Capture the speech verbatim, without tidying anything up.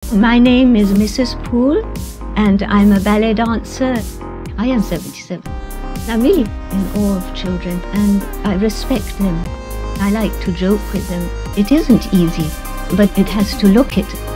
My name is Missus Poole and I'm a ballet dancer. I am seventy-seven. I'm really in awe of children and I respect them. I like to joke with them. It isn't easy, but it has to look it.